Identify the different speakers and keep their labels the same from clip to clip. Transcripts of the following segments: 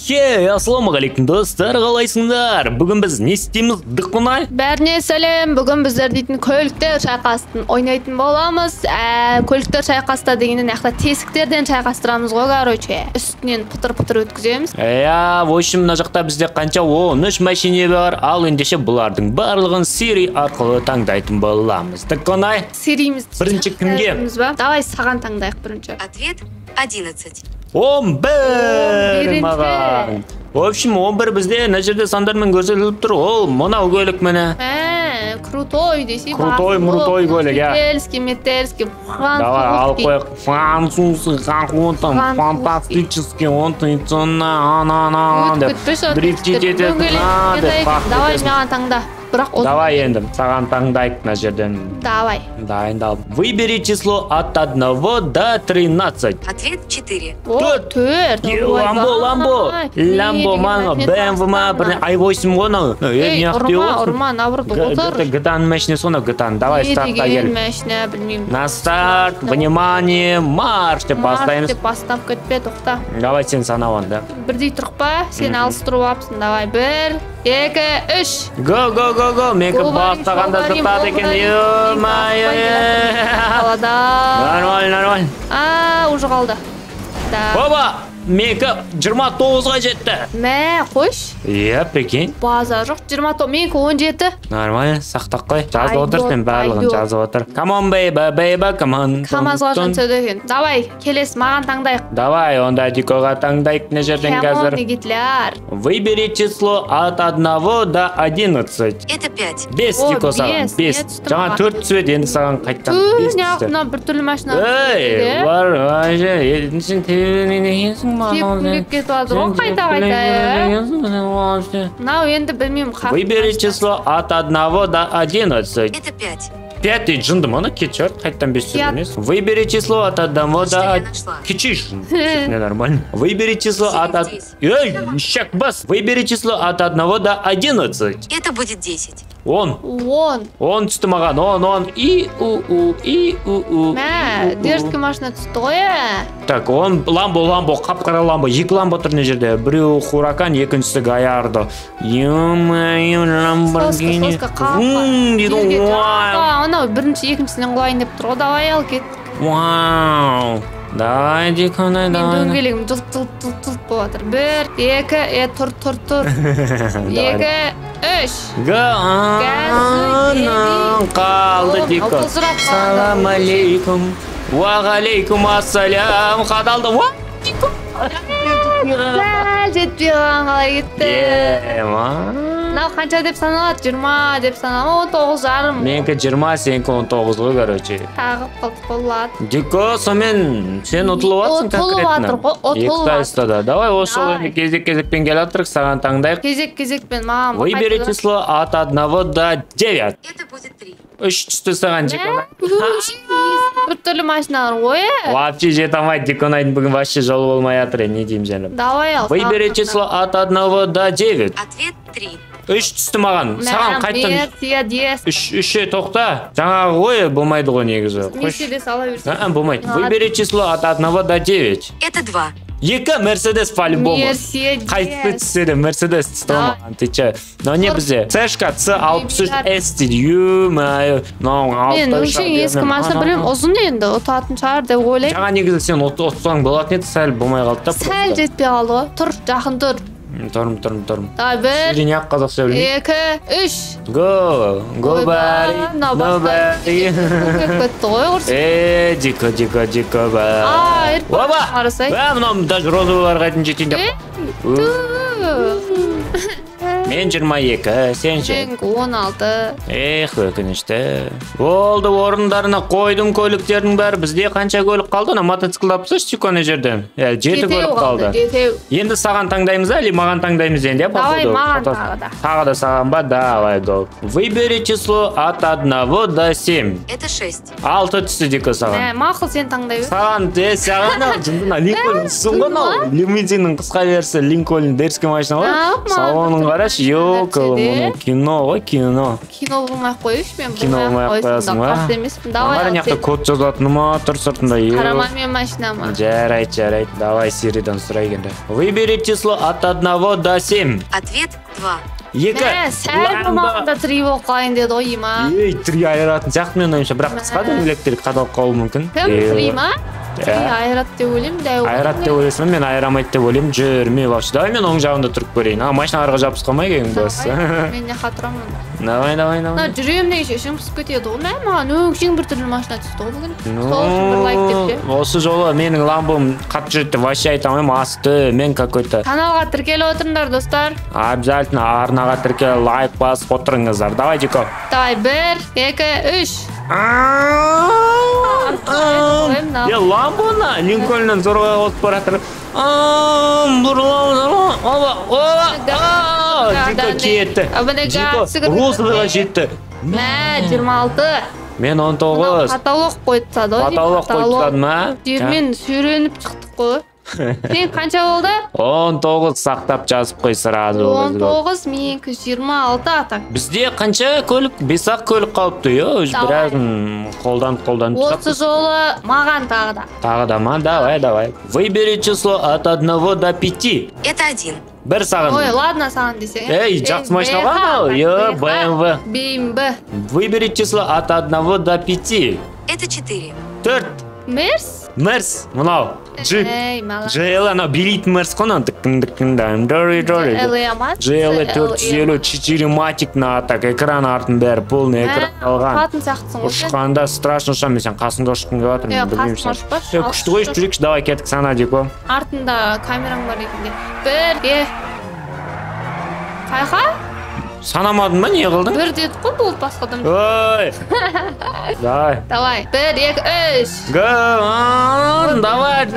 Speaker 1: Ассалаумағалейкум достар, қалайсыңдар? Бүгін біз не істейміз, Дыққынай?
Speaker 2: Бәріне сәлем. Бүгін біздер дейтін көліктер шайқасын ойнайтын боламыз. Көліктер шайқаста дегеннен яқта тесіктерден шайқастырамыз ғой, короче. Үстінен пұтыр-пұтыр өткіземіз.
Speaker 1: В общем, мына жақта бізде қанша 13 машине бар, ал ендеше бұлардың барлығын серий арқылы таңдайтын боламыз. Дыққынай?
Speaker 2: Сериіміз
Speaker 1: бірінші кімге?
Speaker 2: Давай саған таңдайық бірінші.
Speaker 3: Ответ 11.
Speaker 1: 11 маған. В общем, 11 бізде мына жерде сандармен көрсетіліп тұр. Ол мынау көлік міне.
Speaker 2: Крутой десе.
Speaker 1: Крутой көлік,
Speaker 2: метельский.
Speaker 1: Давай, алып қояқ. Французский, фантастический, дрифтить ететін.
Speaker 2: Давай, маған таңда.
Speaker 1: Давай енді, саған таңдайық мына жерден.
Speaker 2: Давай.
Speaker 1: Дайындал. Выбери число от 1 до 13.
Speaker 3: Ответ 4.
Speaker 2: 4.
Speaker 1: Ламбо, мана, BMW ма, i8 ғона.
Speaker 2: Ұрма, наоборот, отыр.
Speaker 1: GTA-ның машинасы ғона, GTA-ның. Давай, стартқа кел.
Speaker 2: Машина, білмеймін.
Speaker 1: На старт, внимание, марш деп бастаймыз.
Speaker 2: Бастап кетпе, тоқта.
Speaker 1: Давай, сен санауан, да.
Speaker 2: Бірдей тұрқ па? Сен алыстыру апсың. Давай, 1, 2, 3.
Speaker 1: Го. Мекі бастағанда зыптады екен. Нормально.
Speaker 2: Уже қалды.
Speaker 1: Оба! Мекі 29-ға жетті.
Speaker 2: Мә, қойш.
Speaker 1: Прикинь.
Speaker 2: База жоқ, 29, менікі 17.
Speaker 1: Нормально, сақтақ қой. Жазып отырсың, барлығын жазып отыр. Come on, baby, come on.
Speaker 2: Камазға жансөді екен. Давай, келес, маған таңдайық.
Speaker 1: Давай, онда Дикоға таңдайық не жерден қазір. Выбери число от 1 до 11.
Speaker 3: Это 5.
Speaker 1: 5 Дико саған, 5. Жаңа 4 түседі, енді саған қайттан 5 түсті.
Speaker 2: Неғына бір түрлі машина.
Speaker 1: Бар, едіншін телевізін
Speaker 2: Кеп кетіп адыр, ол қайта. Нау енді білмеймін қақ.
Speaker 1: Выбери число от 1 до 11.
Speaker 3: Это 5.
Speaker 1: 5 дейді жынды мұны, кетшер, қайттан 5 сөз емес. Выбери число от 1 до... Кетшиш, не нормально. Выбери число от... Щак бас. Выбери число от 1 до 11.
Speaker 3: Это будет 10.
Speaker 1: 10 түсті маған, 10.
Speaker 2: Мә, дерзкі машина түсті ғой.
Speaker 1: Так, он ламбо, қап-қара ламбо, 2 ламбо тұр не жерде. Біреу Хуракан, екіншісі Гаярдо. Ламборгини.
Speaker 2: Анау бірінші екіншісінен қойын деп тұр, давай ал кет.
Speaker 1: Вау. Давай, Диконай, давай.
Speaker 2: Мен дөңгелегім жылт болатыр. 1, 2, тұр. 2, 3.
Speaker 1: Қалды, Дико. Салам алейкум. Уағалейкум ассалям. Қадалды. Дико.
Speaker 2: Сәл жетпей қалған қалай кетті. Нау қанша деп саналады? 20 деп саналады, 19 жарым.
Speaker 1: Менкі 20, сенікі 19 ғой, короче.
Speaker 2: Тағып қалды болады.
Speaker 1: Дико, сомен сен ұтылып атсың конкретно. Екі давай, осы ойны кезек-кезекпен кел атырық, саған таңдайық.
Speaker 2: Кезек-кезекпен маған.
Speaker 1: Выбери число от 1 до 9.
Speaker 3: Это будет 3.
Speaker 1: 3 түсті саған, Диконай.
Speaker 2: Бір түрлі машиналар ғой.
Speaker 1: Вообще жете алмайды, Диконайдың бүгін вообще жолы болмай атыр, не деймін жәнім.
Speaker 2: Давай ал.
Speaker 1: Выбери число от 1 до 9.
Speaker 3: Ответ 3.
Speaker 1: 3 түсті маған. Саған қайттан. 3 тоқта. Жаңағы ғой, болмайды ғой негізі.
Speaker 2: Мерседес ала берсін.
Speaker 1: Болмайды. Выбери число от 1 до 9.
Speaker 3: Это 2.
Speaker 1: Екі Мерседес по-любому.
Speaker 2: Мерседес.
Speaker 1: Қайтты түседі, Мерседес түсті маған. Ты че? Но не бізде. Цешка C63S дейді. Ю-май.
Speaker 2: Мен өңшең ескі машина білем, ұзын енді, ұтатын шығар деп ойлаймын.
Speaker 1: Жаңа негізі сен ұтсаң болатын еді, сәл болмай қалды.
Speaker 2: Сәл жетпей қалды ғой. Тұр, жақын тұр.
Speaker 1: Тұрым.
Speaker 2: Давай, 1, 2, 3.
Speaker 1: Go бәрі.
Speaker 2: Көтті ғой құрсын.
Speaker 1: Дико бәрі.
Speaker 2: Оба!
Speaker 1: Мұнам даже розоваларға дейін жетейін деп. Мен 22, сен ше?
Speaker 2: Мен 16.
Speaker 1: Өкінішті. Болды, орындарына қойдым көліктердің бәрі. Бізде қанша көлік қалды? Мотоцикл апсыз чеконы жерден. 7 көлік қалды. Енді саған таңдаймыз, әлі маған таңдаймыз енді.
Speaker 2: Давай, маған тағыда.
Speaker 1: Тағыда саған ба? Давай, go. Выбери число от 1 до 7.
Speaker 3: Это 6.
Speaker 1: 6 түсті Дико саған.
Speaker 2: Мақыл сен таңдай бер.
Speaker 1: Саған жындына Линкольн сұңғын ау. Лимузиннің қысқа версі Линкольн дерзкі машина ғой. Салонын қараш. ёлка, кино ғой, кино.
Speaker 2: Кино болмай ақ қойыш, мен
Speaker 1: Кино болмай ақ қоясың ба?
Speaker 2: Қарсы емеспін. Давай.
Speaker 1: Ана жақта код жазатыны ма, тұр сыртында.
Speaker 2: Қарама мен машинама.
Speaker 1: Жарайды. Давай Сиридан сұрай енді. Выбери число от 1 до 7.
Speaker 3: Ответ 2.
Speaker 1: Екі.
Speaker 2: Сәл болмағанда 3 болып қалайын деді ғой, ма.
Speaker 1: 3 айыратын сияқты мен ойымша, бірақ қысқа дөңгелектер қадалып қалуы мүмкін.
Speaker 2: Кім 3 ма? 3 айырат деп ойлаймын, дәу.
Speaker 1: Айрат деп ойлайсың, мен айырамайды деп ойлаймын. Жүрме вообще. Давай мен оң жағында тұрып көрейін. Машиналарға жабысқалмай кейін бас.
Speaker 2: Мен не қатырамын.
Speaker 1: Давай.
Speaker 2: На жүремін деген шешім пісіп кетеді ғой. Маған өңшең бір түрлі машина түсті ғой бүгін. Сол үшін бір лайк деп ше.
Speaker 1: Осы жолы менің ламбом қатып жүреді, вообще айта алмаймын, асты, мен какой-то.
Speaker 2: Каналға тіркеліп отырыңдар, достар.
Speaker 1: Обязательно арнаға тіркеліп лайк басып отырыңыздар. Давай, Дико.
Speaker 2: Давай, 1, 2, 3.
Speaker 1: Ламбоны Линкольннан зорға қосып баратыр. Дико кетті. Дико розовыға жетті.
Speaker 2: Мә, 26.
Speaker 1: Мен 19.
Speaker 2: Каталог қойдсады ғой.
Speaker 1: Каталог қойдсады ма?
Speaker 2: Мен сүйреніп шықтық қой. Сен қанша болды?
Speaker 1: 19 сақтап жазып қой сразу.
Speaker 2: 19, менікі 26 атак.
Speaker 1: Бізде қанша көлік? 5-ақ көлік қалыпты, біраз қолданып
Speaker 2: Осы жолы маған тағы да.
Speaker 1: Тағы да ма? Давай. Выбери число от 1 до 5.
Speaker 3: Это 1.
Speaker 1: Бір саған.
Speaker 2: Ой, ладно, саған десең.
Speaker 1: Эй, жақсы машина ма? BMW.
Speaker 2: BMW.
Speaker 1: Выбери число от 1 до 5.
Speaker 3: Это 4.
Speaker 1: 4.
Speaker 2: Мерс?
Speaker 1: Мынау. Джип. JL анау билейтін Мерс қой, анау дікін. JL 450 4 матикна атак, экран артын бәрі полный экран алған.
Speaker 2: Қатын сақтысың ғой.
Speaker 1: Ұшқанда страшно ұшам, мен сен қасыңда ұшқын келіп жатырмын.
Speaker 2: Қасым ұшпаш.
Speaker 1: Күшті ғой, жүрекші, давай кеттік сана, Дико.
Speaker 2: Артында камераң бар екенде. 1, 2. Қайқа?
Speaker 1: Санамадың ба, не қылдың?
Speaker 2: 1 дедік қой, болды басқадан.
Speaker 1: Ой!
Speaker 2: Давай. 1, 2, 3.
Speaker 1: Давай,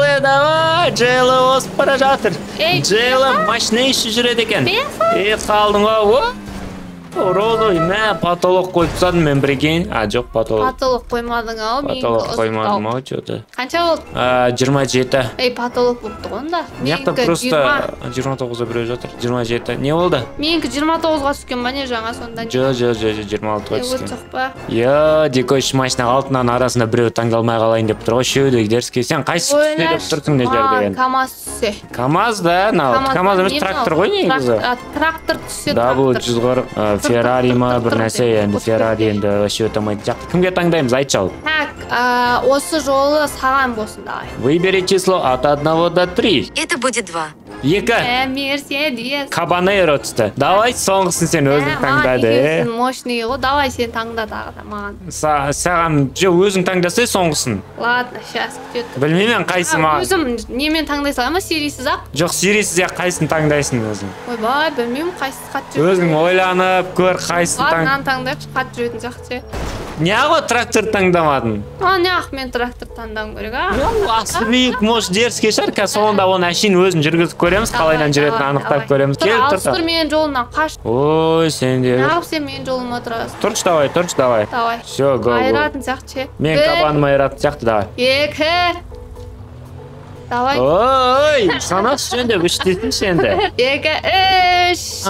Speaker 1: JL осып бара жатыр. JL машина іші жүреді екен. Қалдың ғой. Розовый, потолок қойып тастадым мен бірген. Жоқ, потолок.
Speaker 2: Потолок қоймадың ау.
Speaker 1: Потолок қоймадым ау, что-то.
Speaker 2: Қанша болды?
Speaker 1: 27.
Speaker 2: Потолок болыпты ғой онда.
Speaker 1: Мияқта просто 29-да біреу жатыр. 27. Не болды?
Speaker 3: Менікі
Speaker 2: 29-ға түскен ба не жаңа сонда?
Speaker 1: Жоқ, 26-ға түскен.
Speaker 2: Өтсақ па?
Speaker 1: Дико үш машина алтынан арасында біреу таңдалмай қалайын деп тұр ғой. Үшеуі де деріске. Сен қайсы түссе деп тұрсың не жерде?
Speaker 2: КамАЗ түссе.
Speaker 1: КамАЗ да? КамАЗ емес трактор ғой негізі.
Speaker 2: Трактор түссе
Speaker 1: трактор. Да, бұл 140 Феррари ма бір нәрсе, енді Феррари енді вообще өтемайды жақты. Кімге таңдаймыз, айтшы ал.
Speaker 2: Так, осы жолы саған болсын давай.
Speaker 1: Выбери число от 1 до 3.
Speaker 3: Это будет 2.
Speaker 1: 2.
Speaker 2: Мерседес.
Speaker 1: Кабанейро түсті. Давай соңғысын сен өзің таңдады.
Speaker 2: Маған мощный ғой, давай сен таңда тағы да маған.
Speaker 1: Саған өзің таңдасай соңғысын.
Speaker 2: Ладно, сейчас күтеді.
Speaker 1: Білмеймін қайсы маған.
Speaker 2: Өзім немен таңдай салайын ба, серийсіз ақ?
Speaker 1: Жоқ, серийсіз ақ қайсын таңдайсың өзің.
Speaker 2: Ойбай, білмеймін қайсыз қат жүретін.
Speaker 1: Өзің ойланып көр қайсын
Speaker 2: Ладно, нан таңдайықшы, қат жүретін жақсы.
Speaker 1: Неғо трактор таңдамадың?
Speaker 2: Неғық мен трактор таңдауым керек,
Speaker 1: Асырбек, может, деріске шығар, соңында оны әшейін өзін жүргізіп көреміз, қалайдан жүретін анықтап көреміз. Келіп тұрса.
Speaker 2: Алыстыр менің жолымнан қаш.
Speaker 1: Ой, сен де.
Speaker 2: Неғып сен менің жолыма тұрасың.
Speaker 1: Тұршы, давай.
Speaker 2: Давай.
Speaker 1: Все, го.
Speaker 2: Айыратын сияқты.
Speaker 1: Мен кабаным айыратын сияқты, давай.
Speaker 2: 2. Давай.
Speaker 1: Ой, санат сен де үштесің сен де.
Speaker 2: 2, 3.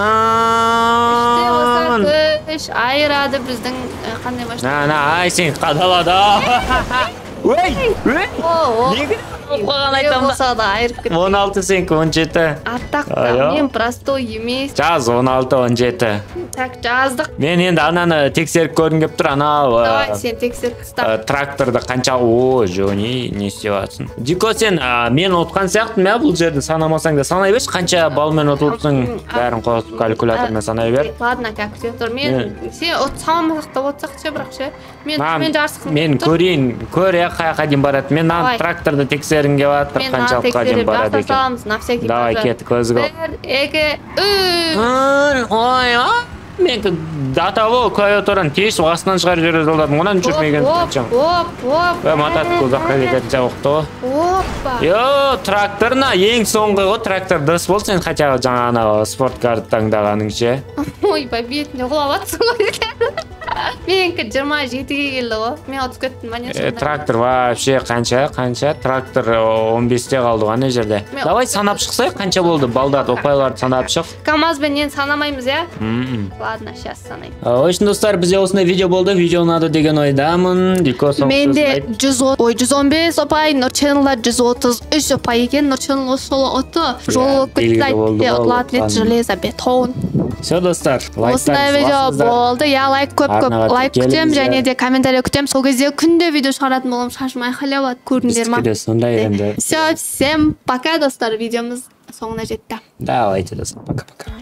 Speaker 2: Үште айырады біздің қандай машина.
Speaker 1: Ай, сен қадалады. Ой. Неге қойған айтамын
Speaker 2: да айырып кетті.
Speaker 1: 16 сенкі 17.
Speaker 2: Аттақта, мен простой емес.
Speaker 1: Жаз 16-17.
Speaker 2: Так, жаздық.
Speaker 1: Мен енді ананы тексеріп көргім кеп тұр, анау.
Speaker 2: Давай, сен тексеріп ұстап.
Speaker 1: Тракторды қанша, не істеп жатсың. Дико, сен мен ұтқан сияқтым, бұл жерді санамасаң да санай берші, қанша балмен ұтылыпсың, бәрін қосып калькулятормен санай бер.
Speaker 2: Ладно, как тұр. Сен санамасақ та отсақ ше, бірақ ше. Мен жарсықым.
Speaker 1: Мен көрейін, қаяқа дейін барады. Мен тракторды тексерінге батыр, қаншалыққа дейін барады екен. Давай, кеттік, өзі қол.
Speaker 2: 1, 2, 3.
Speaker 1: Ой, мен датаво көйоторан тез астынан шығарып жүреді жолдардың, онан жүрмеген тұтчам. Мататық ұзаққа кететін жауықты ғой.
Speaker 2: Опа.
Speaker 1: Тракторына ең соңғы ғой, трактор дұрыс бол, сен қачағы жаңа спорткарды таңдағаның ше.
Speaker 2: Ой, бетіне құлап атсың ғой. Меники 27-ге келді ғой. Мен отып кеттім, міне сонда.
Speaker 1: Трактор вообще қанша? Трактор 15-те қалды ана жерде. Давай санап шықсай, қанша болды? Балдар, ұпайларды санап шық.
Speaker 2: КамАЗбен нені санамаймыз, я? Ладно, сейчас санайм.
Speaker 1: Үшін достар, бізде осындай видео болды. Видео ұнады деген ойдамын.
Speaker 2: Менде 115 ұпай, Нұрчанлар 133 ұпай екен. Нұрчанлар осылы ұты жол күттайды. Латлет железо бетон.
Speaker 1: Все, достар.
Speaker 2: Осындай видео болды. Я лайк көп лайк күтем, және де комментарий күтем. Сол кезде күнде видео шығаратын болам. Шашым айқайлап көрдіңдер ма?
Speaker 1: Сондай енді.
Speaker 2: Все, всем пока, достар. Видеомыз соңына жетті.
Speaker 1: Давайте, достар. Пока-пока.